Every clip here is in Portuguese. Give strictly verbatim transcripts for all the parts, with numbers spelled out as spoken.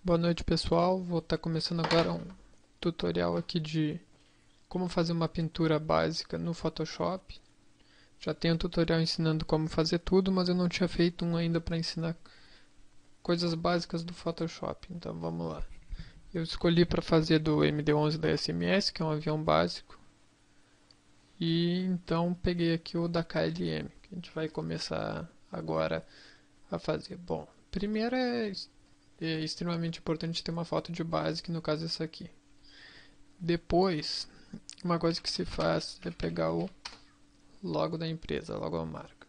Boa noite, pessoal. Vou estar começando agora um tutorial aqui de como fazer uma pintura básica no Photoshop. Já tenho um tutorial ensinando como fazer tudo, mas eu não tinha feito um ainda para ensinar coisas básicas do Photoshop. Então vamos lá. Eu escolhi para fazer do M D onze da S M S, que é um avião básico, e então peguei aqui o da K L M, que a gente vai começar agora a fazer. Bom, primeiro é é extremamente importante ter uma foto de base, que no caso é essa aqui. Depois, uma coisa que se faz é pegar o logo da empresa, a logomarca.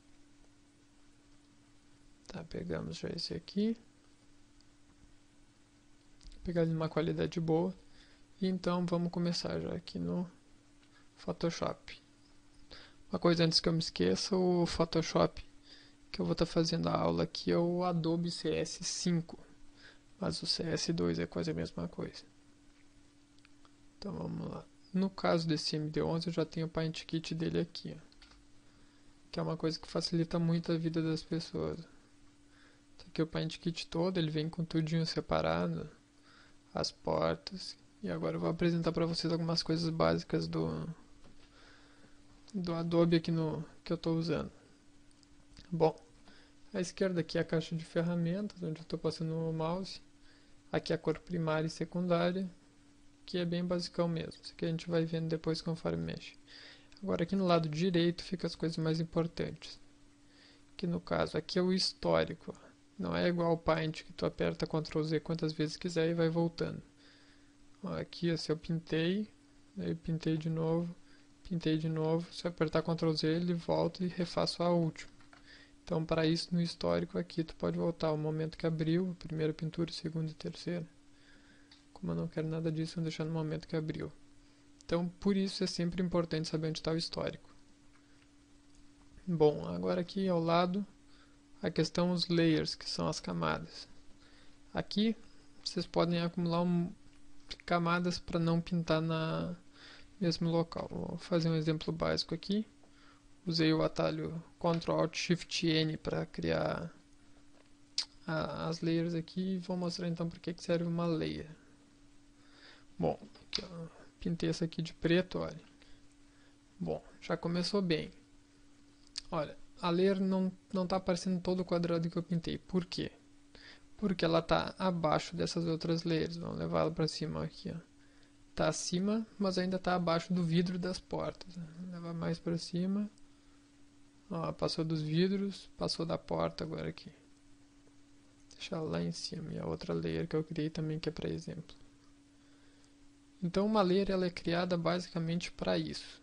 Tá, pegamos já esse aqui. Pegar ele numa qualidade boa. E então vamos começar já aqui no Photoshop. Uma coisa antes que eu me esqueça, o Photoshop que eu vou estar tá fazendo a aula aqui é o Adobe C S cinco. Mas o C S dois é quase a mesma coisa. Então vamos lá. No caso desse M D onze eu já tenho o Paint Kit dele aqui, ó, que é uma coisa que facilita muito a vida das pessoas. Tá aqui o Paint Kit todo, ele vem com tudinho separado, as portas. E agora eu vou apresentar para vocês algumas coisas básicas do, do Adobe aqui no, que eu estou usando. Bom, à esquerda aqui é a caixa de ferramentas, onde eu estou passando o mouse. Aqui é a cor primária e secundária, que é bem basicão mesmo. Isso aqui a gente vai vendo depois conforme mexe. Agora aqui no lado direito fica as coisas mais importantes. Que no caso aqui é o histórico. Não é igual ao Paint que tu aperta control Z quantas vezes quiser e vai voltando. Ó, aqui se eu pintei, aí eu pintei de novo, pintei de novo. Se eu apertar control Z ele volta e refaço a última. Então para isso no histórico aqui tu pode voltar ao momento que abriu, a primeira pintura, a segunda e a terceira. Como eu não quero nada disso, eu vou deixar no momento que abriu. Então por isso é sempre importante saber onde está o histórico. Bom, agora aqui ao lado a questão os layers, que são as camadas. Aqui vocês podem acumular um, camadas para não pintar na mesmo local. Vou fazer um exemplo básico aqui. Usei o atalho control alt shift N para criar a, as layers aqui e vou mostrar então para que serve uma layer. Bom, aqui, ó, pintei essa aqui de preto, olha. Bom, já começou bem. Olha, a layer não não está aparecendo todo o quadrado que eu pintei. Por quê? Porque ela está abaixo dessas outras layers. Vamos levar ela para cima aqui, ó. Está acima, mas ainda está abaixo do vidro das portas. Vou levar mais para cima. Ó, passou dos vidros, passou da porta agora aqui. Deixar lá em cima. E a outra layer que eu criei também, que é para exemplo. Então uma layer ela é criada basicamente para isso.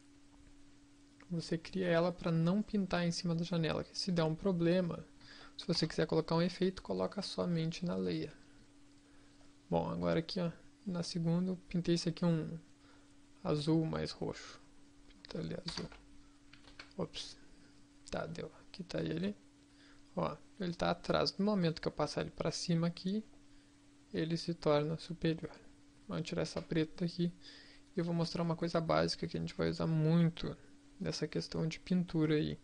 Você cria ela para não pintar em cima da janela. Que se der um problema, se você quiser colocar um efeito, coloca somente na layer. Bom, agora aqui, ó, na segunda eu pintei esse aqui um azul mais roxo. Pinta ali azul. Ops. Tá, deu. Aqui tá ele. Ó, ele tá atrás. No momento que eu passar ele para cima aqui, ele se torna superior. Vamos tirar essa preta daqui. E eu vou mostrar uma coisa básica que a gente vai usar muito nessa questão de pintura aí.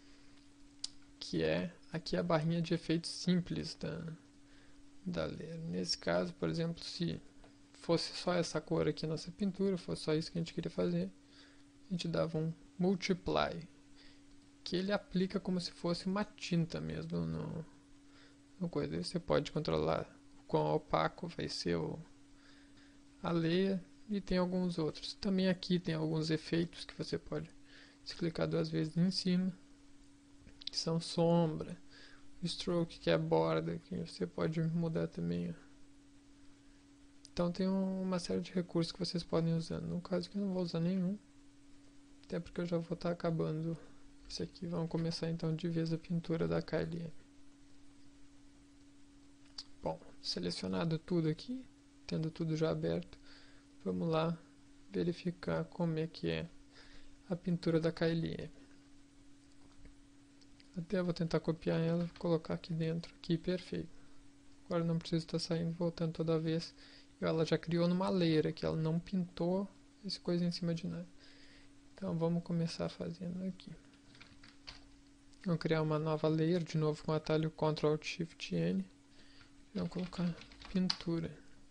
Que é aqui a barrinha de efeitos simples da, da layer. Nesse caso, por exemplo, se fosse só essa cor aqui nessa pintura, fosse só isso que a gente queria fazer, a gente dava um multiply, que ele aplica como se fosse uma tinta mesmo no, no coisa. Aí você pode controlar o quão opaco vai ser o, a layer, e tem alguns outros. Também aqui tem alguns efeitos que você pode, se clicar duas vezes em cima, que são sombra, stroke, que é a borda, que você pode mudar também, ó. Então tem um, uma série de recursos que vocês podem usar. No caso que eu não vou usar nenhum, até porque eu já vou estar acabando esse aqui. Vamos começar então de vez a pintura da K L M. Bom, selecionado tudo aqui, tendo tudo já aberto, vamos lá verificar como é que é a pintura da K L M. Até vou tentar copiar ela e colocar aqui dentro, aqui, perfeito. Agora não preciso estar saindo e voltando toda vez. Ela já criou numa layer aqui, ela não pintou essa coisa em cima de nada. Então vamos começar fazendo aqui. Vou criar uma nova layer, de novo com o atalho control alt shift N. Vamos colocar pintura.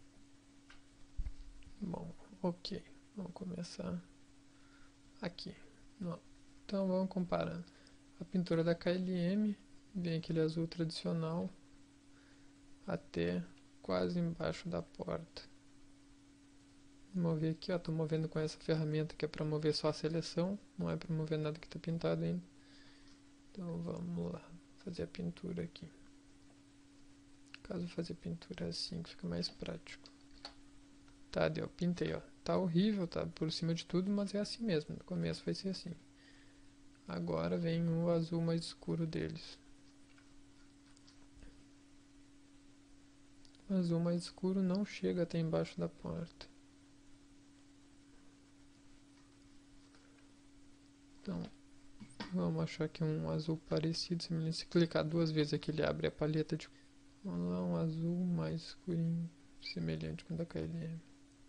Bom, ok. Vamos começar aqui. Então vamos comparar a pintura da K L M, vem aquele azul tradicional, até quase embaixo da porta. Vou mover aqui, ó, tô movendo com essa ferramenta que é para mover só a seleção, não é para mover nada que está pintado ainda. Então vamos lá, fazer a pintura aqui. Caso fazer pintura assim, que fica mais prático. Tá, deu, pintei, ó. Tá horrível, tá por cima de tudo, mas é assim mesmo, no começo vai ser assim. Agora vem o azul mais escuro deles. O azul mais escuro não chega até embaixo da porta. Então, vamos achar aqui um azul parecido. Se clicar duas vezes aqui, ele abre a paleta de... Vamos lá, um azul mais escurinho, semelhante com o da K L M.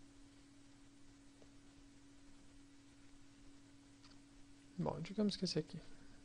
Bom, digamos que esse aqui.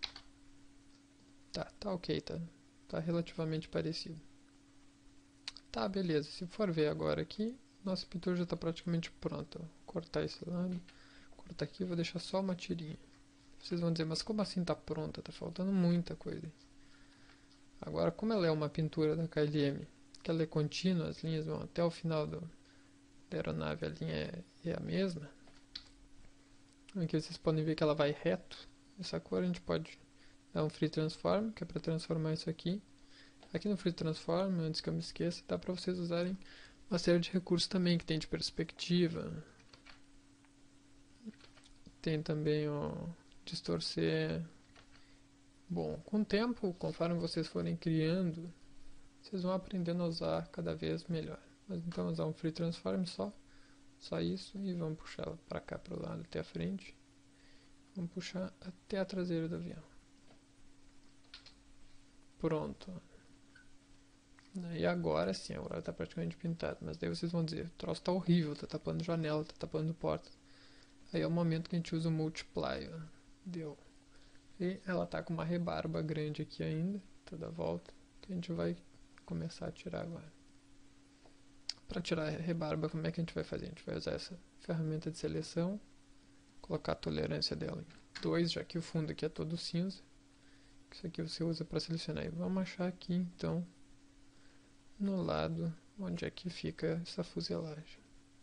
Tá, tá ok, tá, tá relativamente parecido. Tá, beleza. Se for ver agora aqui, nossa pintura já está praticamente pronta. Vou cortar esse lado, cortar aqui, vou deixar só uma tirinha. Vocês vão dizer, mas como assim tá pronta? Tá faltando muita coisa. Agora, como ela é uma pintura da K L M, que ela é contínua, as linhas vão até o final do, da aeronave, a linha é, é a mesma. Aqui vocês podem ver que ela vai reto. Essa cor a gente pode dar um Free Transform, que é para transformar isso aqui. Aqui no Free Transform, antes que eu me esqueça, dá para vocês usarem uma série de recursos também, que tem de perspectiva. Tem também o distorcer. Bom, com o tempo, conforme vocês forem criando, vocês vão aprendendo a usar cada vez melhor. Mas então vamos usar um Free Transform só. Só isso, e vamos puxar para cá, para o lado, até a frente. Vamos puxar até a traseira do avião. Pronto. E agora sim, agora está praticamente pintado. Mas daí vocês vão dizer, o troço está horrível, está tapando janela, está tapando porta. Aí é o momento que a gente usa o Multiply. Ó. Deu. E ela está com uma rebarba grande aqui ainda, toda a volta. Que a gente vai começar a tirar agora. Para tirar a rebarba, como é que a gente vai fazer? A gente vai usar essa ferramenta de seleção, colocar a tolerância dela em dois, já que o fundo aqui é todo cinza. Isso aqui você usa para selecionar. E vamos achar aqui, então, no lado onde é que fica essa fuselagem.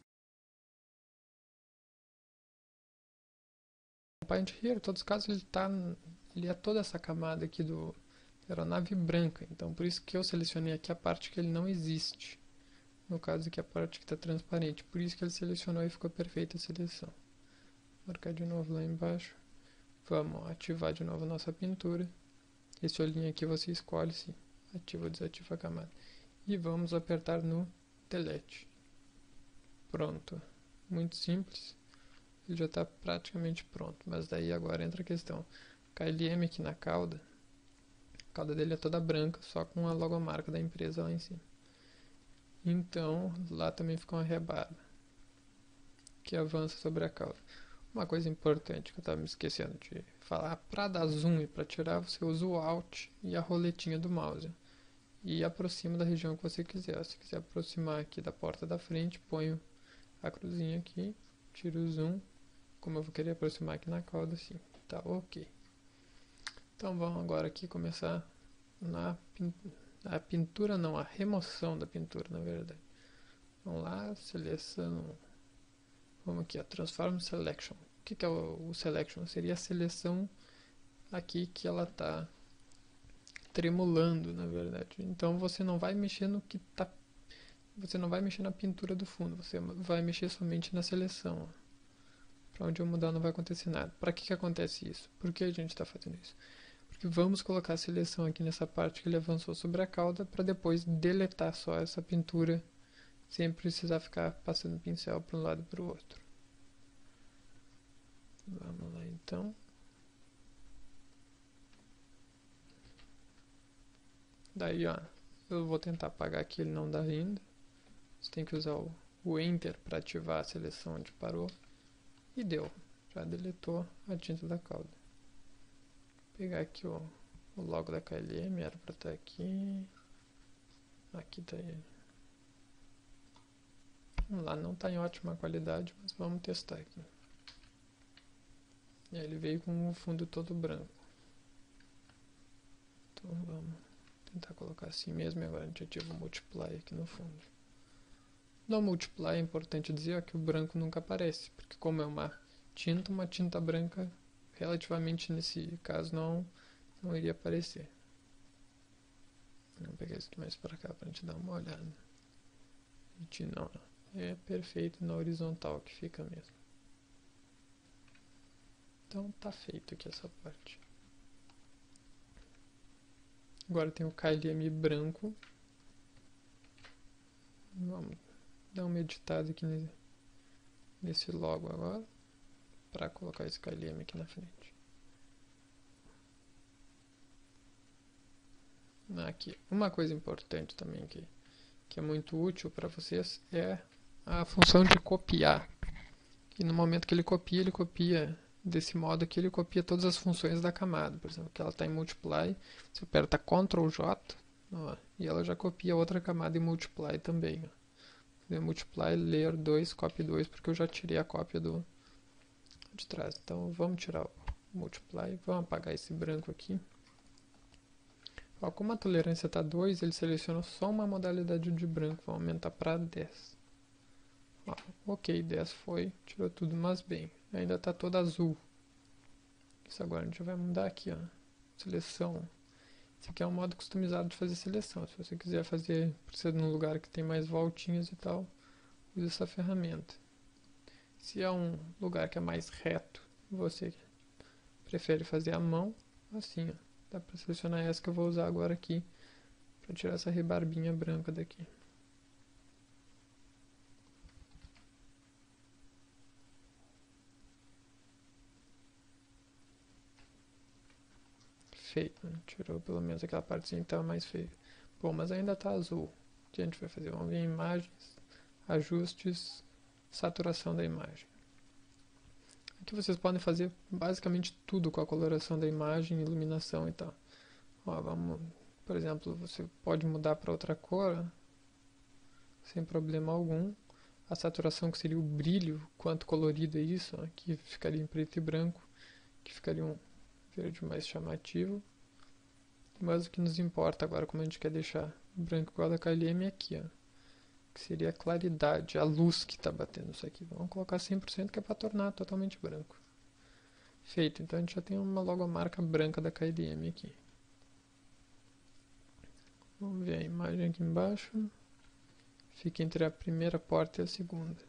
O Paint Here, em todos os casos, ele, tá, ele é toda essa camada aqui do da aeronave branca. Então, por isso que eu selecionei aqui a parte que ele não existe. No caso aqui a parte que está transparente, por isso que ele selecionou e ficou perfeita a seleção. Vou marcar de novo lá embaixo. Vamos ativar de novo a nossa pintura. Esse olhinho aqui você escolhe se ativa ou desativa a camada. E vamos apertar no Delete. Pronto. Muito simples. Ele já está praticamente pronto. Mas daí agora entra a questão. K L M aqui na cauda. A cauda dele é toda branca, só com a logomarca da empresa lá em cima. Então, lá também fica uma rebarba que avança sobre a cauda. Uma coisa importante que eu estava me esquecendo de falar, para dar zoom e para tirar, você usa o Alt e a roletinha do mouse. E aproxima da região que você quiser. Se quiser aproximar aqui da porta da frente, ponho a cruzinha aqui, tiro o zoom, como eu vou querer aproximar aqui na cauda, assim. Tá ok. Então vamos agora aqui começar na pintura. A pintura não, a remoção da pintura, na verdade. Vamos lá, seleção. Vamos aqui, ó, Transform Selection. O que, que é o, o Selection? Seria a seleção aqui que ela está tremulando, na verdade. Então você não vai mexer no que está... Você não vai mexer na pintura do fundo, você vai mexer somente na seleção. Para onde eu mudar não vai acontecer nada. Para que, que acontece isso? Por que a gente está fazendo isso? Porque vamos colocar a seleção aqui nessa parte que ele avançou sobre a cauda para depois deletar só essa pintura sem precisar ficar passando o pincel para um lado e para o outro. Vamos lá então. Daí ó, eu vou tentar apagar aqui, ele não dá ainda. Você tem que usar o, o Enter para ativar a seleção onde parou. E deu, já deletou a tinta da cauda. Vou pegar aqui o, o logo da K L M, era para estar aqui. Aqui está ele. Vamos lá, não está em ótima qualidade, mas vamos testar aqui. E aí ele veio com o fundo todo branco. Então vamos tentar colocar assim mesmo e agora a gente ativa o Multiply aqui no fundo. No Multiply é importante dizer ó, que o branco nunca aparece, porque como é uma tinta, uma tinta branca relativamente nesse caso não, não iria aparecer. Vou pegar isso aqui mais para cá para a gente dar uma olhada. Gente, não, é perfeito na horizontal que fica mesmo. Então tá feito aqui essa parte. Agora tem o K L M branco. Vamos dar uma editada aqui nesse logo agora, para colocar esse K L M aqui na frente. Aqui, uma coisa importante também que, que é muito útil para vocês é a função de copiar. E no momento que ele copia, ele copia desse modo aqui, ele copia todas as funções da camada. Por exemplo, que ela está em Multiply, você aperta control J ó, e ela já copia outra camada em Multiply também. Ó. Multiply Layer dois, Copy dois, porque eu já tirei a cópia do de trás. Então vamos tirar o Multiply, vamos apagar esse branco aqui. Ó, como a tolerância está dois, ele seleciona só uma modalidade de branco, vamos aumentar para dez. Ó, ok, dez foi, tirou tudo, mas bem, ainda está todo azul. Isso agora a gente vai mudar aqui, ó, seleção. Esse aqui é um modo customizado de fazer seleção. Se você quiser fazer, precisa de um lugar que tem mais voltinhas e tal, use essa ferramenta. Se é um lugar que é mais reto, você prefere fazer à mão, assim, ó. Dá para selecionar essa que eu vou usar agora aqui, para tirar essa rebarbinha branca daqui. Feito, né? Tirou pelo menos aquela partezinha que estava mais feia. Bom, mas ainda está azul. O que a gente vai fazer? Vamos ver imagens, ajustes, saturação da imagem. Aqui vocês podem fazer basicamente tudo com a coloração da imagem, iluminação e tal. Ó, vamos, por exemplo, você pode mudar para outra cor sem problema algum. A saturação, que seria o brilho, quanto colorido é isso, aqui ficaria em preto e branco, que ficaria um verde mais chamativo. Mas o que nos importa agora, como a gente quer deixar branco igual a K L M, é aqui, ó, que seria a claridade, a luz que está batendo isso aqui. Vamos colocar cem por cento, que é para tornar totalmente branco. Feito, então a gente já tem uma logomarca branca da K L M aqui. Vamos ver a imagem aqui embaixo. Fica entre a primeira porta e a segunda.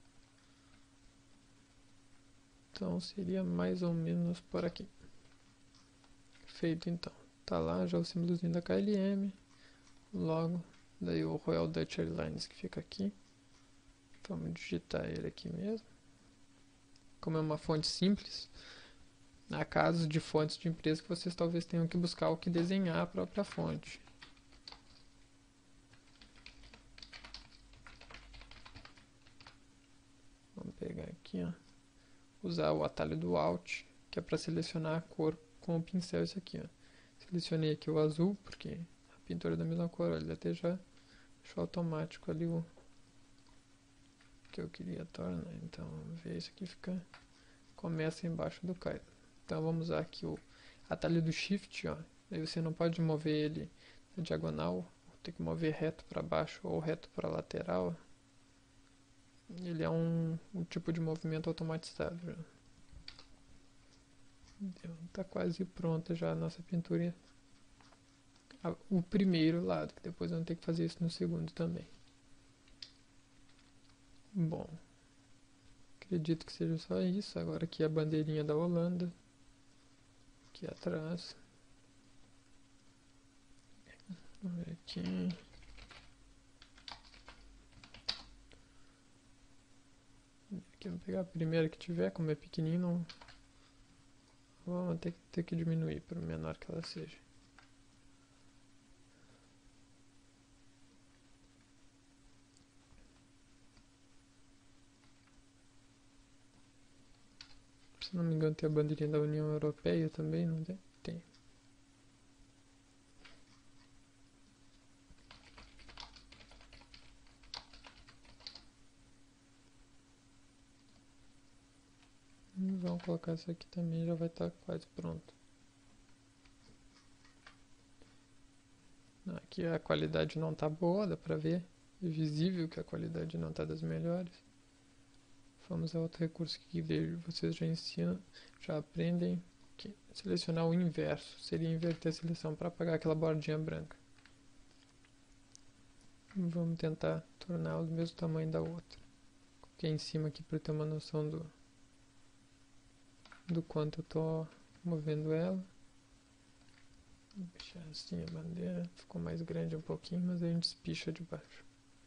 Então seria mais ou menos por aqui. Feito então. Tá lá já o símbolozinho da K L M. Logo, daí o Royal Dutch Airlines que fica aqui. Vamos digitar ele aqui mesmo. Como é uma fonte simples, há casos de fontes de empresa que vocês talvez tenham que buscar o que desenhar a própria fonte. Vamos pegar aqui, ó. Usar o atalho do Alt, que é para selecionar a cor com o pincel. Esse aqui, ó. Selecionei aqui o azul, porque a pintura é da mesma cor, ele até já deixou automático ali o que eu queria tornar. Então, vamos ver, isso aqui fica, começa embaixo do Kaido. Então vamos usar aqui o atalho do Shift, ó. Aí você não pode mover ele na diagonal, tem que mover reto para baixo ou reto para lateral. Ele é um, um tipo de movimento automatizado. Já. Tá quase pronta já a nossa pintura. O primeiro lado, que depois eu vou ter que fazer isso no segundo também. Bom, acredito que seja só isso. Agora aqui a bandeirinha da Holanda, aqui atrás. Vamos ver aqui. Aqui vamos pegar a primeira que tiver, como é pequenino, vamos ter, ter que diminuir para o menor que ela seja. Se não me engano tem a bandeirinha da União Europeia também, não tem? Tem. Vou colocar isso aqui também, já vai estar quase pronto. Aqui a qualidade não está boa, dá pra ver. É visível que a qualidade não está das melhores. Vamos a outro recurso que vejo, vocês já ensinam, já aprendem. Que selecionar o inverso seria inverter a seleção para apagar aquela bordinha branca. Vamos tentar torná-la do mesmo tamanho da outra. Coloquei em cima aqui para ter uma noção do, do quanto eu estou movendo ela. Vou deixar assim a bandeira, ficou mais grande um pouquinho, mas a gente espicha de baixo.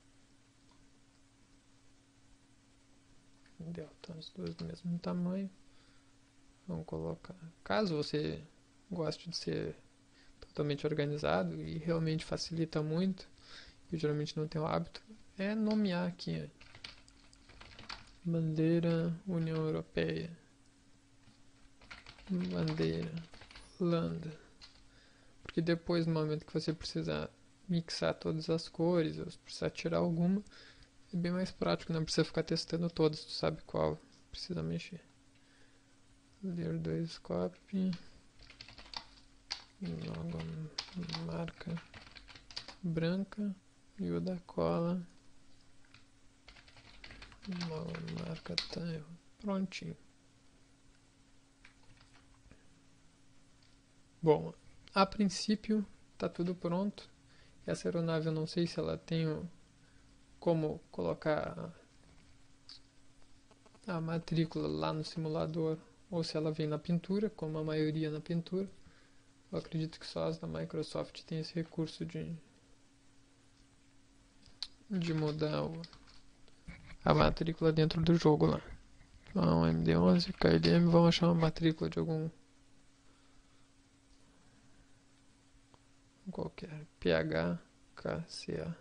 Deu, estão as duas do mesmo tamanho. Vamos colocar. Caso você goste de ser totalmente organizado e realmente facilita muito, eu geralmente não tenho hábito, é nomear aqui. Bandeira União Europeia. Bandeira Holanda. Porque depois, no momento que você precisar mixar todas as cores, ou precisar tirar alguma, é bem mais prático, não precisa ficar testando todas, tu sabe qual precisa mexer. Layer dois copy. Logo marca branca. E o da cola. Logo marca tile. Prontinho. Bom, a princípio está tudo pronto. Essa aeronave eu não sei se ela tem como colocar a matrícula lá no simulador ou se ela vem na pintura, como a maioria na pintura. Eu acredito que só as da Microsoft tem esse recurso de, de mudar o, a matrícula dentro do jogo lá. Então, M D onze, K L M, vamos achar uma matrícula de algum qualquer, P H K C A.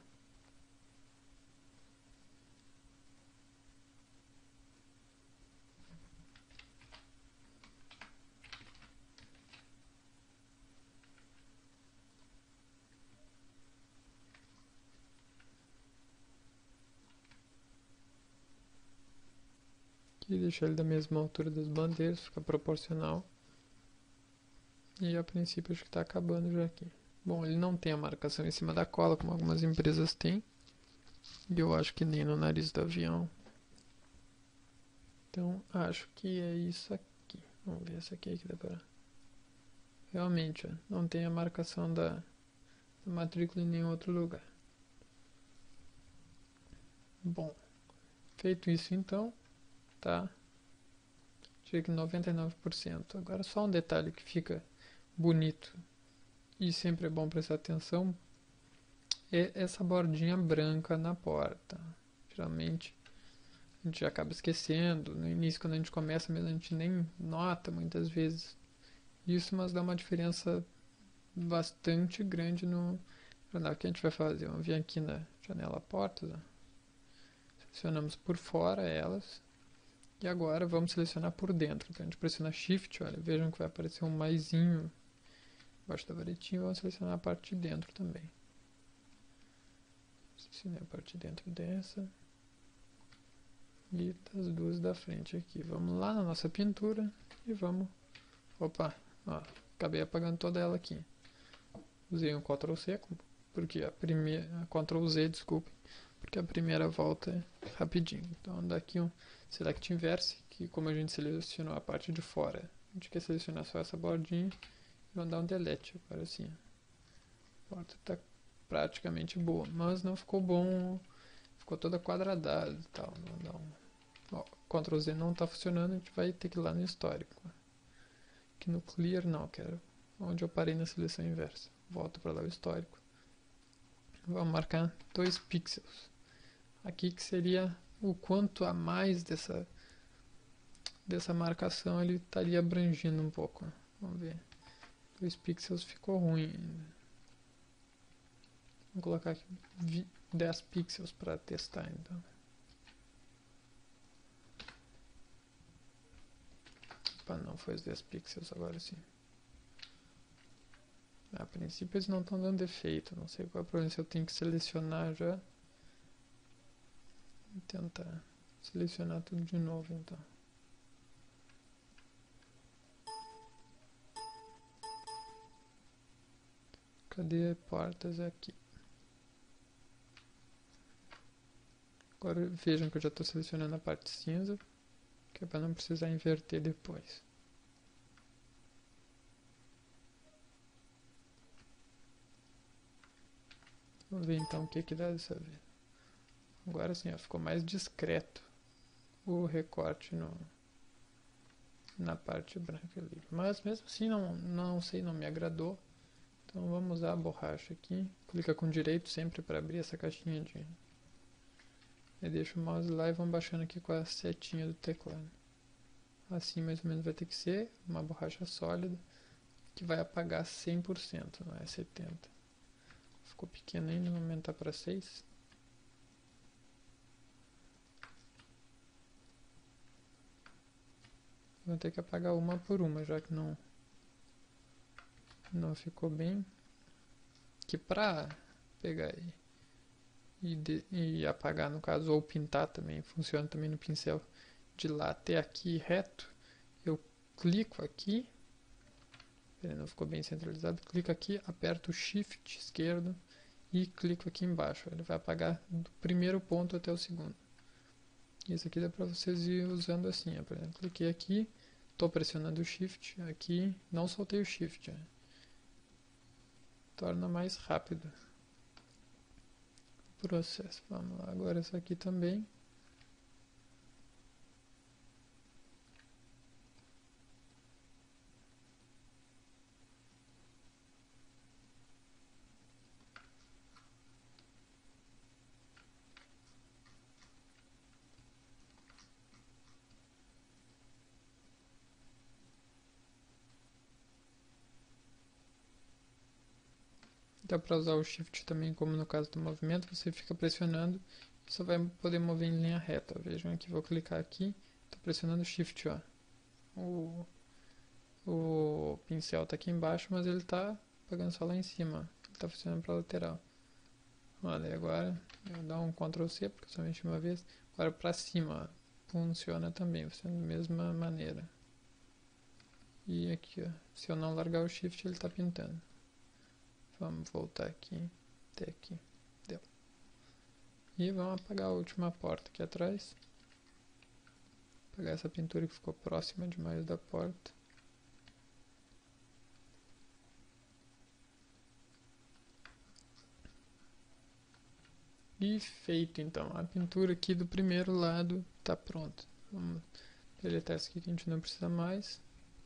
E deixar ele da mesma altura das bandeiras, fica proporcional. E a princípio acho que está acabando já aqui. Bom, ele não tem a marcação em cima da cola, como algumas empresas têm. E eu acho que nem no nariz do avião. Então acho que é isso aqui. Vamos ver essa aqui que dá pra... Realmente, ó, não tem a marcação da, da matrícula em nenhum outro lugar. Bom, feito isso então, tá? Chega que noventa e nove por cento. Agora só um detalhe que fica bonito e sempre é bom prestar atenção é essa bordinha branca na porta. Geralmente a gente acaba esquecendo. No início, quando a gente começa mesmo, a gente nem nota muitas vezes isso, mas dá uma diferença bastante grande no jornal. O que a gente vai fazer? Vamos vir aqui na janela portas, ó. Selecionamos por fora elas. E agora vamos selecionar por dentro. Então a gente pressiona Shift, olha, vejam que vai aparecer um maisinho embaixo da varetinha. Vamos selecionar a parte de dentro também. Selecionei a parte de dentro dessa. E das duas da frente aqui. Vamos lá na nossa pintura e vamos... Opa, ó, acabei apagando toda ela aqui. Usei um control C, porque a primeira... control Z, desculpe. Porque a primeira volta é rapidinho. Então daqui um Select Inverse, que como a gente selecionou a parte de fora, a gente quer selecionar só essa bordinha e vamos dar um Delete agora assim. A porta está praticamente boa, mas não ficou bom, ficou toda quadradada e tal. Vamos dar um... Ó, control Z não está funcionando, a gente vai ter que ir lá no histórico. Aqui no Clear não, quero onde eu parei na seleção inversa. Volto para lá o histórico. Vamos marcar dois pixels. Aqui que seria o quanto a mais dessa, dessa marcação ele estaria abrangindo um pouco. Vamos ver. dois pixels ficou ruim. Vou colocar aqui dez pixels para testar então. Opa, não foi os dez pixels, agora sim. A princípio eles não estão dando defeito, não sei qual é o problema, se eu tenho que selecionar já. Vou tentar selecionar tudo de novo então. Cadê portas? Aqui. Agora vejam que eu já estou selecionando a parte cinza, que é para não precisar inverter depois. Vamos ver então o que que dá dessa vez. Agora sim, ó, ficou mais discreto o recorte no, na parte branca ali. Mas mesmo assim não, não sei, não me agradou. Então vamos usar a borracha aqui. Clica com direito sempre para abrir essa caixinha de... E deixa o mouse lá e vamos baixando aqui com a setinha do teclado. Assim mais ou menos vai ter que ser uma borracha sólida que vai apagar cem por cento, não é setenta por cento. Ficou pequeno ainda, vou aumentar para seis. Vou ter que apagar uma por uma, já que não não ficou bem. Que pra pegar e, e, de, e apagar, no caso, ou pintar também, funciona também no pincel. De lá até aqui reto, eu clico aqui. Ele não ficou bem centralizado. Clico aqui, aperto o Shift esquerdo e clico aqui embaixo. Ele vai apagar do primeiro ponto até o segundo. Isso aqui dá para vocês ir usando assim. Ó. Por exemplo, cliquei aqui, estou pressionando o Shift aqui, não soltei o Shift. Ó. Torna mais rápido o processo. Vamos lá, agora essa aqui também. Dá para usar o Shift também, como no caso do movimento, você fica pressionando e só vai poder mover em linha reta. Vejam aqui, vou clicar aqui, estou pressionando o Shift, ó. O, o pincel está aqui embaixo, mas ele está pegando só lá em cima, ele está funcionando para a lateral. Olha, agora eu dou um control C, porque eu só mexi uma vez. Agora para cima, ó, funciona também, funciona da mesma maneira. E aqui, ó, se eu não largar o Shift, ele está pintando. Vamos voltar aqui, até aqui, deu. E vamos apagar a última porta aqui atrás. Pegar essa pintura que ficou próxima demais da porta. E feito então, a pintura aqui do primeiro lado está pronta. Vamos deletar essa aqui que a gente não precisa mais.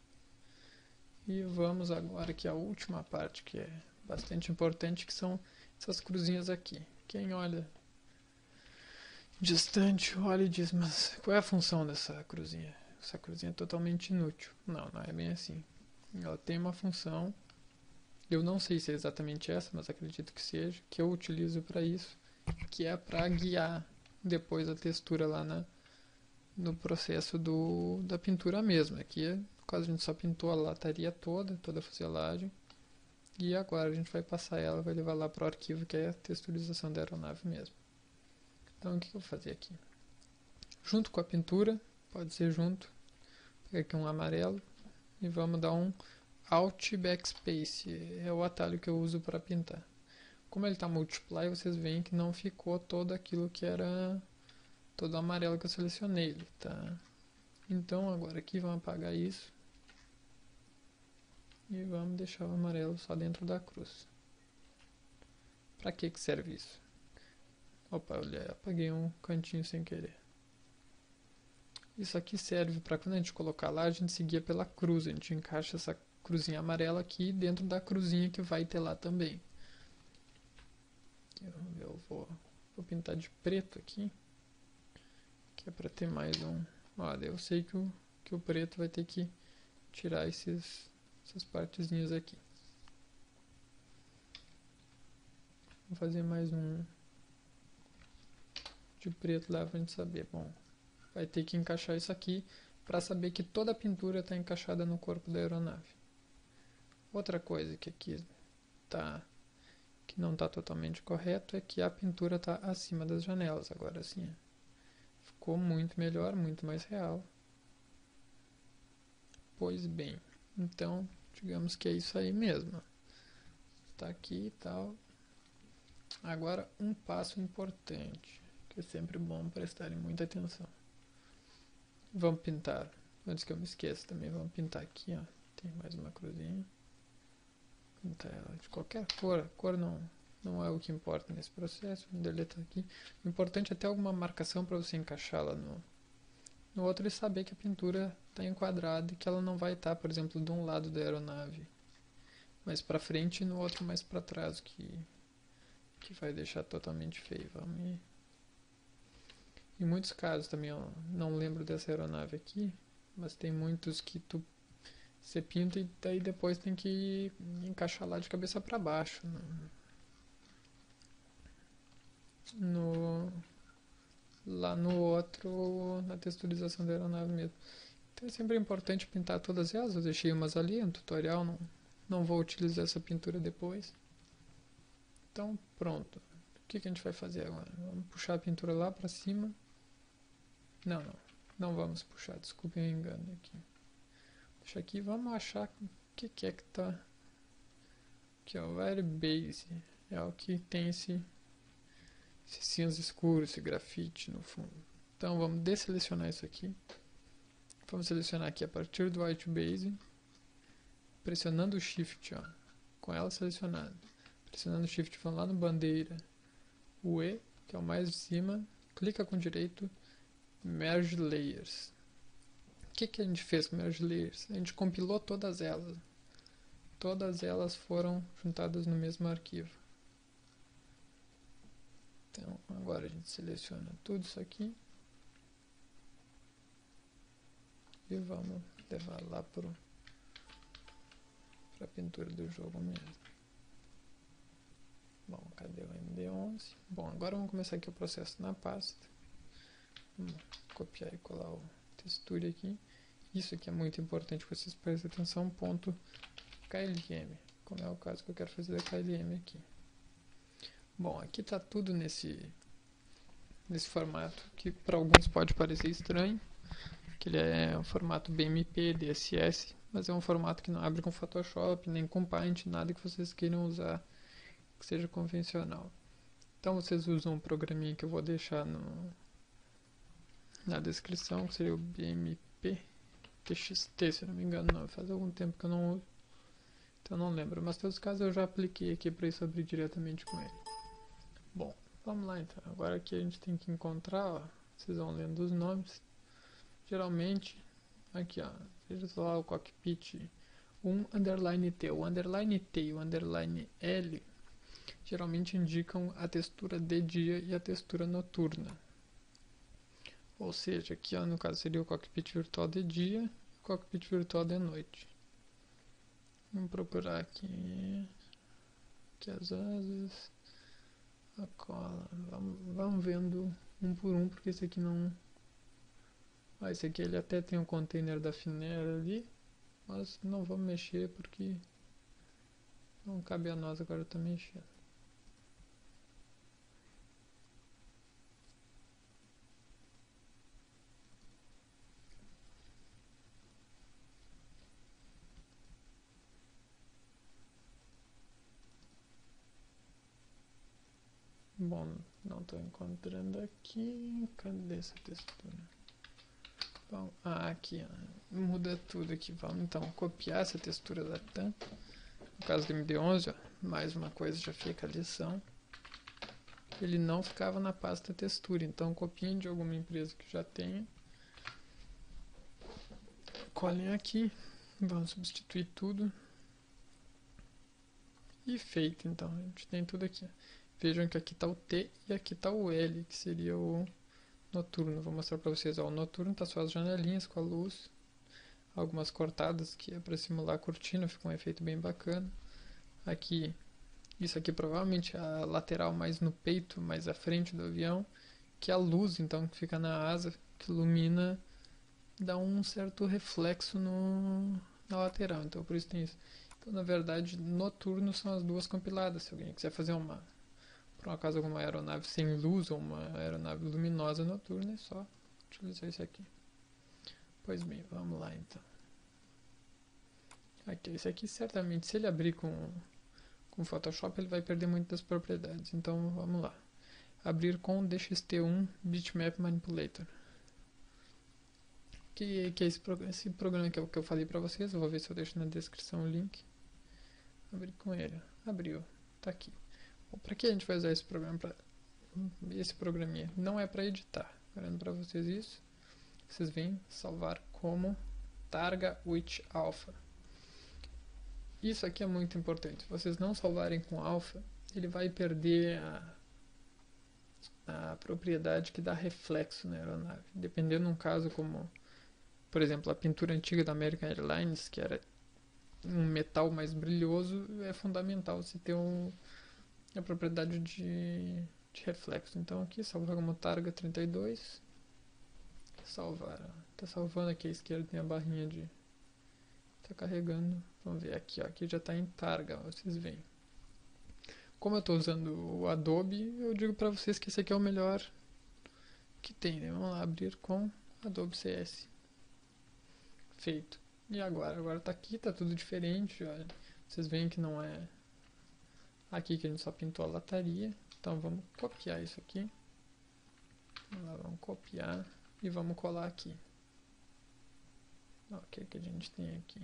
E vamos agora aqui à última parte, que é bastante importante, que são essas cruzinhas aqui. Quem olha distante, olha e diz, mas qual é a função dessa cruzinha? Essa cruzinha é totalmente inútil. Não, não é bem assim. Ela tem uma função, eu não sei se é exatamente essa, mas acredito que seja, que eu utilizo para isso, que é para guiar depois a textura lá na, no processo do, da pintura mesmo. Aqui, no caso, a gente só pintou a lataria toda, toda a fuselagem. E agora a gente vai passar ela, vai levar lá para o arquivo que é a texturização da aeronave mesmo. Então o que eu vou fazer aqui? Junto com a pintura, pode ser junto, vou pegar aqui um amarelo e vamos dar um Alt Backspace, é o atalho que eu uso para pintar. Como ele está multiply, vocês veem que não ficou todo aquilo que era todo o amarelo que eu selecionei. Tá? Então agora aqui vamos apagar isso. E vamos deixar o amarelo só dentro da cruz. Para que que serve isso? Opa, olha, apaguei um cantinho sem querer. Isso aqui serve para quando a gente colocar lá, a gente seguir pela cruz. A gente encaixa essa cruzinha amarela aqui dentro da cruzinha que vai ter lá também. Eu vou, vou pintar de preto aqui. Que é para ter mais um... Olha, eu sei que o, que o preto vai ter que tirar esses... essas partezinhas aqui. Vou fazer mais um de preto lá pra gente saber. Bom, vai ter que encaixar isso aqui para saber que toda a pintura está encaixada no corpo da aeronave. Outra coisa que aqui tá, que não está totalmente correto é que a pintura está acima das janelas. Agora sim, ficou muito melhor, muito mais real. Pois bem, então digamos que é isso aí mesmo. tá aqui e tal. Agora um passo importante, que é sempre bom prestarem muita atenção. Vamos pintar, antes que eu me esqueça também, vamos pintar aqui, ó. Tem mais uma cruzinha. Pintar ela de qualquer cor, a cor não, não é o que importa nesse processo. Vou deletar aqui. O importante é ter alguma marcação para você encaixá-la no, no outro e saber que a pintura está enquadrada e que ela não vai estar, por exemplo, de um lado da aeronave mais para frente e no outro mais para trás, que, que vai deixar totalmente feio. Vamos ir. Em muitos casos também, eu não lembro dessa aeronave aqui, mas tem muitos que tu você pinta e daí depois tem que encaixar lá de cabeça para baixo. No, lá no outro, na texturização da aeronave mesmo. Então é sempre importante pintar todas elas. Eu deixei umas ali no tutorial, não, não vou utilizar essa pintura depois. Então pronto. O que, que a gente vai fazer agora? Vamos puxar a pintura lá para cima. Não, não. Não vamos puxar, desculpem o engano aqui. Deixa aqui, vamos achar o que, que é que tá. Aqui ó, Wire Base. É o que tem esse, esse cinza escuro, esse grafite no fundo. Então vamos desselecionar isso aqui. Vamos selecionar aqui a partir do White Base. Pressionando o Shift, ó, com ela selecionada. Pressionando o Shift, vamos lá no bandeira. O E, que é o mais de cima. Clica com direito. Merge Layers. O que, que a gente fez com Merge Layers? A gente compilou todas elas. Todas elas foram juntadas no mesmo arquivo. Então, agora a gente seleciona tudo isso aqui. E vamos levar lá para a pintura do jogo mesmo. Bom, cadê o M D onze? Bom, agora vamos começar aqui o processo na pasta. Vamos copiar e colar o texture aqui. Isso aqui é muito importante que vocês prestem atenção, ponto K L M, como é o caso que eu quero fazer da K L M aqui. Bom, aqui está tudo nesse, nesse formato, que para alguns pode parecer estranho, que ele é um formato B M P, D S S, mas é um formato que não abre com Photoshop, nem com Paint, nada que vocês queiram usar que seja convencional. Então vocês usam um programinha que eu vou deixar no, na descrição, que seria o B M P T X T, se não me engano, não, faz algum tempo que eu não uso, então não lembro, mas em todos os casos eu já apliquei aqui para isso abrir diretamente com ele. Bom, vamos lá então, agora aqui a gente tem que encontrar, ó, vocês vão lendo os nomes, geralmente, aqui ó, veja lá o cockpit um underline T, o underline T e o underline L geralmente indicam a textura de dia e a textura noturna. Ou seja, aqui ó, no caso seria o cockpit virtual de dia e o cockpit virtual de noite. Vamos procurar aqui, aqui as asas, a cola, vamos, vamos vendo um por um, porque esse aqui não... Ah, esse aqui ele até tem um container da Finera ali, mas não vamos mexer porque não cabe a nós agora estar mexendo. Bom, não estou encontrando aqui. Cadê essa textura? Bom, ah, aqui, ó. Muda tudo aqui. Vamos então copiar essa textura da T A M. No caso do M D onze, ó, mais uma coisa, já fica a lição. Ele não ficava na pasta textura, então copiem de alguma empresa que já tenha. Colhem aqui. Vamos substituir tudo. E feito, então. A gente tem tudo aqui. Vejam que aqui está o T e aqui está o L, que seria o noturno. Vou mostrar para vocês. Ó, o noturno está só as janelinhas com a luz. Algumas cortadas que é para simular a cortina, fica um efeito bem bacana. Aqui, isso aqui provavelmente é a lateral mais no peito, mais à frente do avião. Que é a luz, então, que fica na asa, que ilumina, dá um certo reflexo no, na lateral. Então, por isso tem isso. Então, na verdade, noturno são as duas compiladas. Se alguém quiser fazer uma... por um acaso alguma aeronave sem luz ou uma aeronave luminosa noturna, é só utilizar esse aqui. Pois bem, vamos lá então. Aqui, esse aqui certamente, se ele abrir com com o Photoshop ele vai perder muitas das propriedades. Então vamos lá. Abrir com D X T um Bitmap Manipulator. Que, que é esse, esse programa que é o que eu falei para vocês. Eu vou ver se eu deixo na descrição o link. Abrir com ele. Abriu. Tá aqui. Para que a gente vai usar esse programa? Pra, esse programinha não é para editar. Falando para vocês isso. Vocês vêm salvar como Targa with Alpha. Isso aqui é muito importante. Se vocês não salvarem com alpha, ele vai perder a, a propriedade que dá reflexo na aeronave. Dependendo de um caso como, por exemplo, a pintura antiga da American Airlines, que era um metal mais brilhoso, é fundamental se ter um, a propriedade de, de reflexo. Então aqui salvar como Targa trinta e dois. Salvar. Está salvando aqui à esquerda, tem a barrinha de... Está carregando. Vamos ver aqui, ó, aqui já está em Targa, ó, vocês veem. Como eu estou usando o Adobe, eu digo para vocês que esse aqui é o melhor que tem, né? Vamos lá, abrir com Adobe C S. Feito. E agora? Agora está aqui, está tudo diferente, ó. Vocês veem que não é aqui que a gente só pintou a lataria. Então vamos copiar isso aqui. Vamos lá, vamos copiar e vamos colar aqui. Ó, o que, que a gente tem aqui?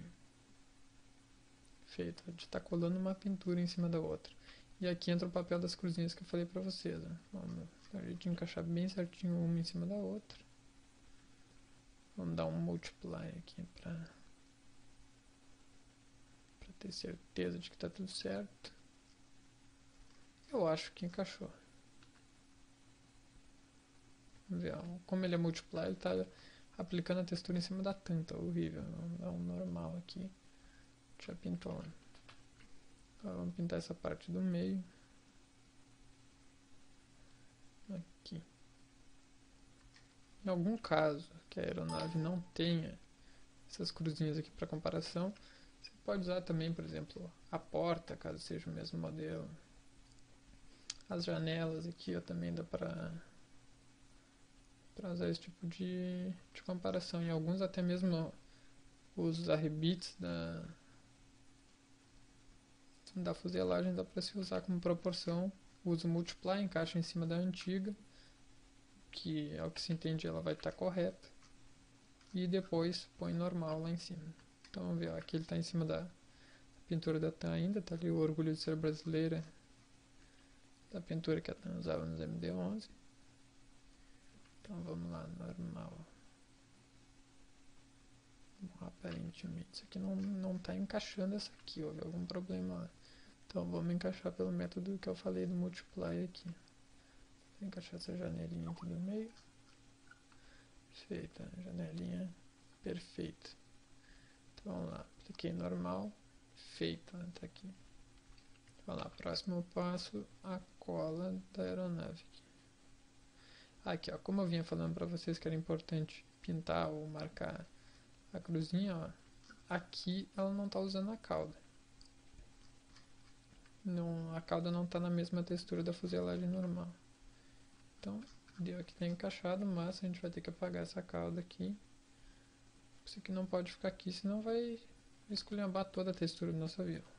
Feito. A gente está colando uma pintura em cima da outra. E aqui entra o papel das cruzinhas que eu falei pra vocês. Né? Vamos a gente encaixar bem certinho uma em cima da outra. Vamos dar um multiply aqui pra, pra ter certeza de que está tudo certo. Eu acho que encaixou. Vamos ver, ó, como ele é multiply, ele está aplicando a textura em cima da tampa. Horrível. Vamos dar um normal aqui. Já pintou, né? Agora vamos pintar essa parte do meio. Aqui. Em algum caso que a aeronave não tenha essas cruzinhas aqui para comparação, você pode usar também, por exemplo, a porta, caso seja o mesmo modelo. As janelas aqui, ó, também dá para para usar esse tipo de, de comparação. Em alguns até mesmo os arrebites da da fuselagem dá para se usar como proporção. Usa o multiply, encaixa em cima da antiga, que ao que se entende ela vai estar correta, e depois põe normal lá em cima. Então vamos ver, ó, aqui ele está em cima da pintura da TAM ainda, está ali o orgulho de ser brasileira, da pintura que a TAM usava nos M D onze. Então vamos lá, normal. Aparentemente isso aqui não não está encaixando essa aqui, houve algum problema lá. Então vamos encaixar pelo método que eu falei do multiply aqui. Vou encaixar essa janelinha aqui no meio. Feita, janelinha perfeita. Então vamos lá, apliquei normal, feito, né, tá aqui. Vamos lá, próximo passo, a cola da aeronave. Aqui, ó, como eu vinha falando para vocês que era importante pintar ou marcar a cruzinha, ó, aqui ela não está usando a cauda. Não, a cauda não está na mesma textura da fuselagem normal. Então, deu aqui, está encaixado, mas a gente vai ter que apagar essa cauda aqui. Isso aqui não pode ficar aqui, senão vai esculhambar toda a textura do nosso avião.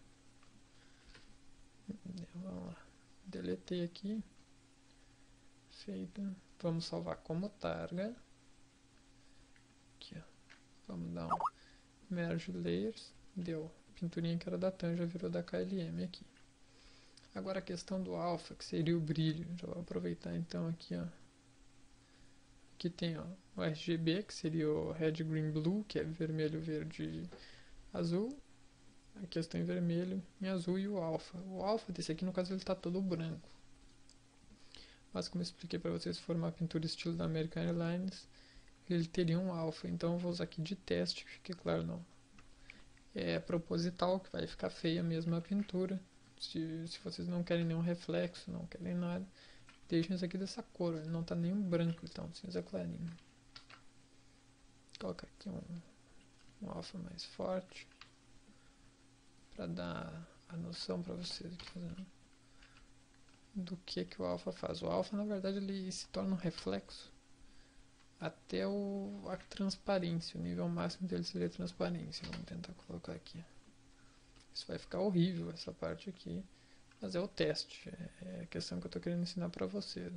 Vamos lá, deletei aqui. Feito. Vamos salvar como Targa. Aqui, ó. Vamos dar um Merge Layers. Deu. A pinturinha que era da TAM já virou da K L M aqui. Agora a questão do alfa, que seria o brilho. Já vou aproveitar então aqui, ó. Aqui tem, ó, o R G B, que seria o Red, Green, Blue, que é vermelho, verde, azul. A questão em vermelho, em azul, e o alfa. O alfa desse aqui, no caso, ele está todo branco. Mas como eu expliquei para vocês, se for uma pintura estilo da American Airlines, ele teria um alfa. Então eu vou usar aqui de teste, que fique claro, não. É proposital, que vai ficar feia mesmo a pintura. Se, se vocês não querem nenhum reflexo, não querem nada, deixem isso aqui dessa cor. Ele não está nem um branco, ele está um cinza clarinho. Vou colocar aqui um, um alfa mais forte, para dar a noção para vocês aqui, fazendo do que que o alfa faz. O alfa, na verdade, ele se torna um reflexo até o, a transparência. O nível máximo dele seria a transparência. Vamos tentar colocar aqui. Isso vai ficar horrível, essa parte aqui. Mas é o teste, é a questão que eu estou querendo ensinar para você.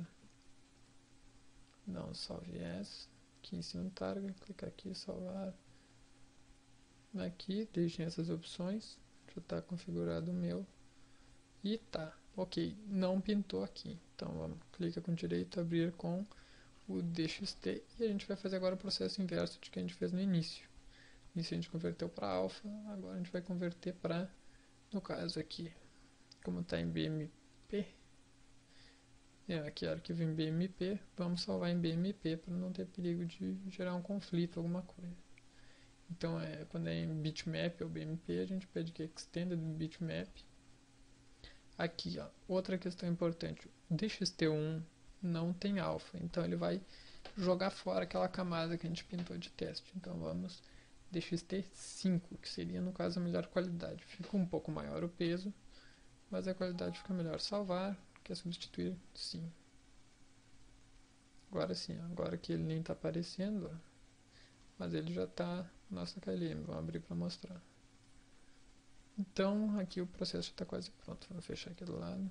Não, salve as, aqui em cima do target, clicar aqui, salvar. Aqui, deixem essas opções, já está configurado o meu. E tá, ok, não pintou aqui. Então vamos, clica com direito, abrir com o D X T e a gente vai fazer agora o processo inverso de que a gente fez no início. No início a gente converteu para alfa, agora a gente vai converter para, no caso aqui, como está em B M P, é, aqui arquivo em B M P, vamos salvar em B M P para não ter perigo de gerar um conflito, alguma coisa. Então, é, quando é em bitmap ou B M P, a gente pede que extenda do bitmap. Aqui, ó, outra questão importante, o D X T um não tem alfa, então ele vai jogar fora aquela camada que a gente pintou de teste. Então vamos D X T cinco, que seria no caso a melhor qualidade. Fica um pouco maior o peso, mas a qualidade fica melhor. Salvar, quer substituir? Sim. Agora sim, agora que ele nem está aparecendo, ó, mas ele já está no nosso K L M. Vamos abrir para mostrar. Então aqui o processo já está quase pronto. Vou fechar aqui do lado.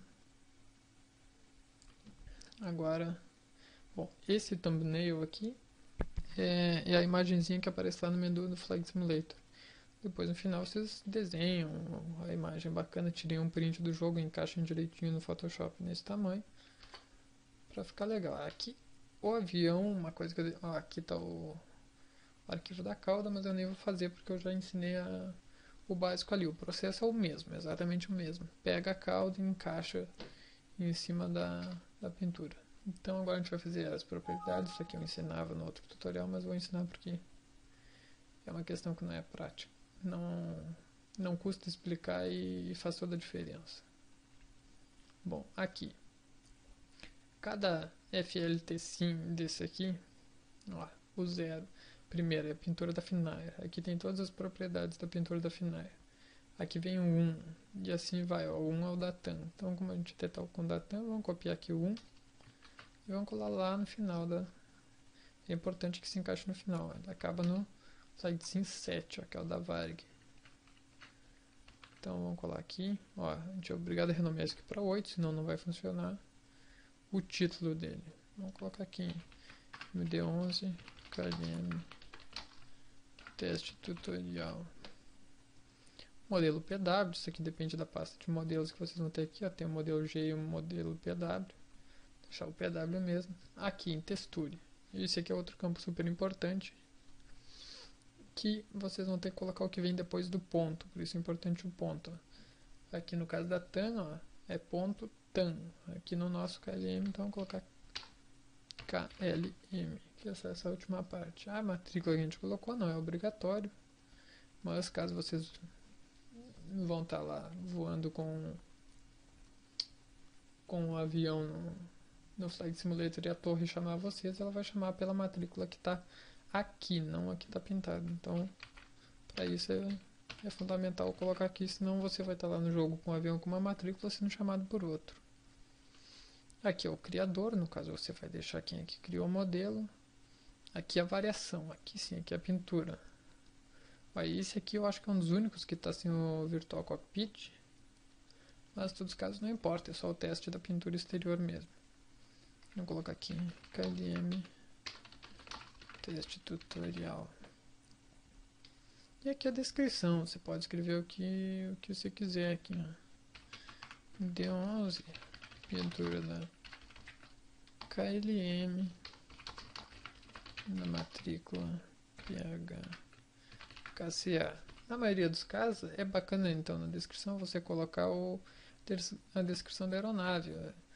Agora, bom, esse thumbnail aqui é, é a imagenzinha que aparece lá no menu do Flight Simulator. Depois no final vocês desenham a imagem bacana, tirem um print do jogo, encaixem direitinho no Photoshop nesse tamanho, para ficar legal. Aqui o avião, uma coisa que eu, ó, aqui está o, o arquivo da cauda, mas eu nem vou fazer porque eu já ensinei a, o básico ali. O processo é o mesmo, exatamente o mesmo. Pega a cauda e encaixa em cima da, da pintura. Então agora a gente vai fazer as propriedades. Isso aqui eu ensinava no outro tutorial, mas vou ensinar porque é uma questão que não é prática. Não, não custa explicar e, e faz toda a diferença. Bom, aqui cada F L T sim desse aqui, ó, o zero, primeiro é a pintura da Finnair. Aqui tem todas as propriedades da pintura da Finnair. Aqui vem o um, e assim vai, ó, o um é o da TAM. Então, como a gente está com o da TAM, vamos copiar aqui o um e vamos colar lá no final. Da... É importante que se encaixe no final, ele acaba no SlideSim sete, ó, que é o da Varg. Então, vamos colar aqui, ó, a gente é obrigado a renomear isso aqui para oito, senão não vai funcionar. O título dele, vamos colocar aqui, M D onze, K L M, teste tutorial. Modelo P W, isso aqui depende da pasta de modelos que vocês vão ter aqui, ó, tem o modelo G e o modelo P W, vou deixar o P W mesmo. Aqui em texture, esse aqui é outro campo super importante, que vocês vão ter que colocar o que vem depois do ponto, por isso é importante o ponto. Ó. Aqui no caso da TAM, ó, é ponto TAM, aqui no nosso K L M, então vamos colocar K L M, que é essa última parte. A matrícula que a gente colocou não é obrigatório, mas caso vocês vão estar lá voando com com o avião no, no Flight Simulator e a torre chamar vocês, ela vai chamar pela matrícula que está aqui, não aqui está pintado. Então, para isso é, é fundamental colocar aqui, senão você vai estar lá no jogo com o avião com uma matrícula sendo chamado por outro. Aqui é o criador, no caso você vai deixar quem é que criou o modelo. Aqui a variação, aqui sim, aqui a pintura. Aí esse aqui eu acho que é um dos únicos que está sem o Virtual Cockpit, mas em todos os casos não importa, é só o teste da pintura exterior mesmo. Vou colocar aqui K L M teste tutorial. E aqui a descrição, você pode escrever o que, o que você quiser aqui. D onze, pintura da K L M na matrícula P H K C A. Na maioria dos casos é bacana então na descrição você colocar o, a descrição da aeronave,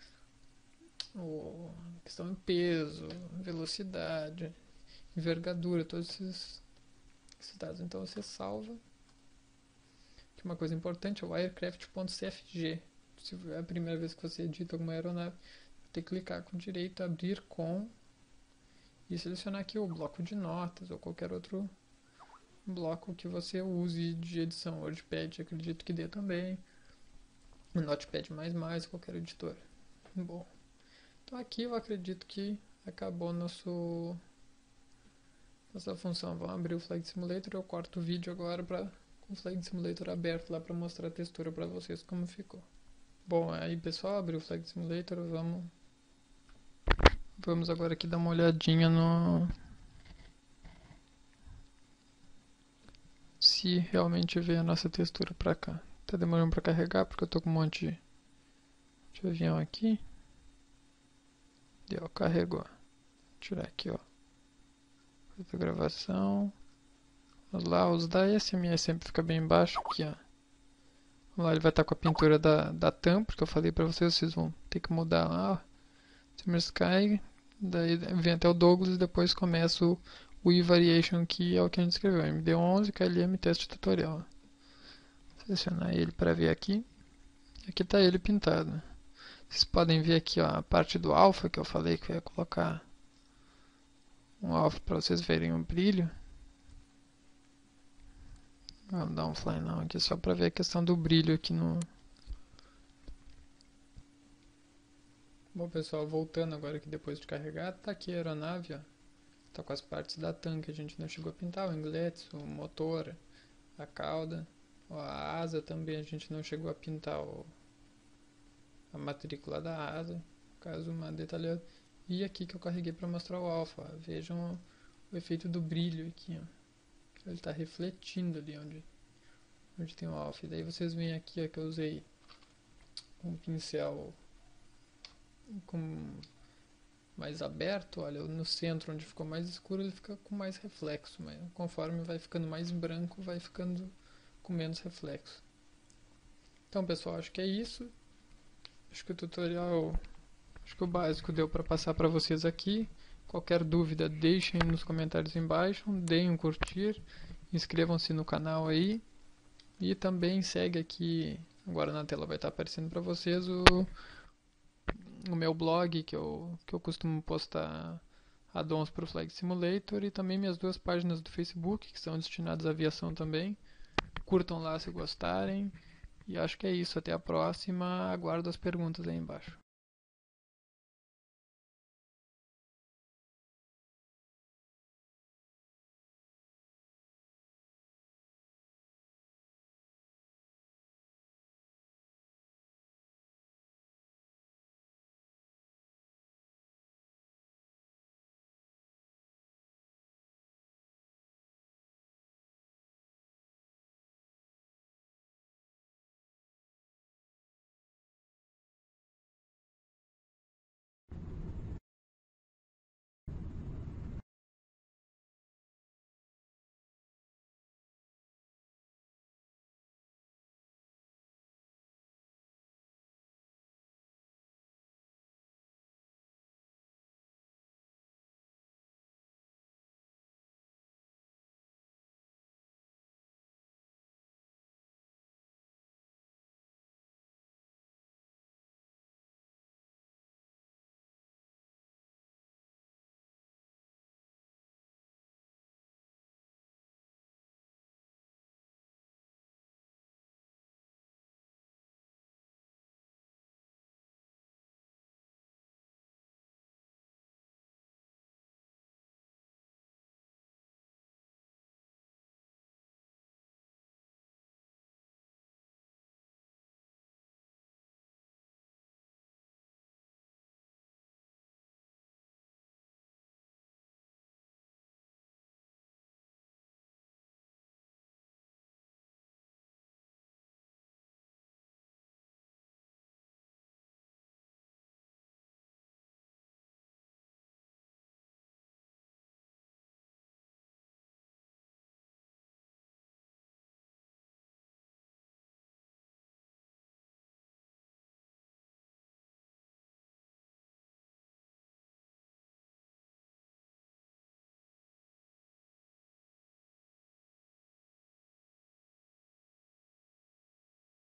o, questão de peso, velocidade, envergadura, todos esses, esses dados. Então você salva. Que uma coisa importante é o aircraft.cfg. Se é a primeira vez que você edita alguma aeronave, tem que clicar com direito, abrir com e selecionar aqui o bloco de notas ou qualquer outro bloco que você use de edição. WordPad, acredito que dê também. Notepad mais mais, qualquer editor. Bom, então aqui eu acredito que acabou nosso nossa função. Vamos abrir o Flight Simulator. Eu corto o vídeo agora para com o Flight Simulator aberto lá para mostrar a textura para vocês como ficou. Bom, aí pessoal, abriu o Flight Simulator, vamos, vamos agora aqui dar uma olhadinha no se realmente veio a nossa textura pra cá. Tá demorando pra carregar porque eu tô com um monte de avião aqui. Deu, carregou. Vou tirar aqui, ó. Fazer a gravação. Vamos lá, os da S M S sempre fica bem embaixo aqui, ó. Vamos lá, ele vai estar com a pintura da, da tampa, porque eu falei pra vocês, vocês vão ter que mudar lá, ó. Summer Sky, daí vem até o Douglas e depois começa o, o E-Variation, que é o que a gente escreveu, M D onze, K L M, teste tutorial. Vou selecionar ele para ver aqui. Aqui está ele pintado. Vocês podem ver aqui, ó, a parte do alfa que eu falei que eu ia colocar um alfa para vocês verem o brilho. Vamos dar um fly now aqui só para ver a questão do brilho aqui no... Bom pessoal, voltando agora aqui depois de carregar, tá aqui a aeronave, ó. Tá com as partes da TAM que a gente não chegou a pintar, o inglete, o motor, a cauda, ó, a asa também a gente não chegou a pintar o, a matrícula da asa, caso uma detalhada. E aqui que eu carreguei para mostrar o alfa, ó. Vejam o efeito do brilho aqui, ó. Ele está refletindo ali onde, onde tem o alfa. E daí vocês veem aqui ó, que eu usei um pincel com mais aberto, olha, no centro onde ficou mais escuro ele fica com mais reflexo, mas conforme vai ficando mais branco vai ficando com menos reflexo. Então pessoal, acho que é isso. Acho que o tutorial, acho que o básico deu para passar para vocês aqui. Qualquer dúvida deixem nos comentários embaixo, deem um curtir, inscrevam-se no canal aí e também segue aqui, agora na tela vai estar aparecendo para vocês o, o meu blog que eu, que eu costumo postar addons para o Flight Simulator e também minhas duas páginas do Facebook que são destinadas à aviação também. Curtam lá se gostarem e acho que é isso, até a próxima, aguardo as perguntas aí embaixo.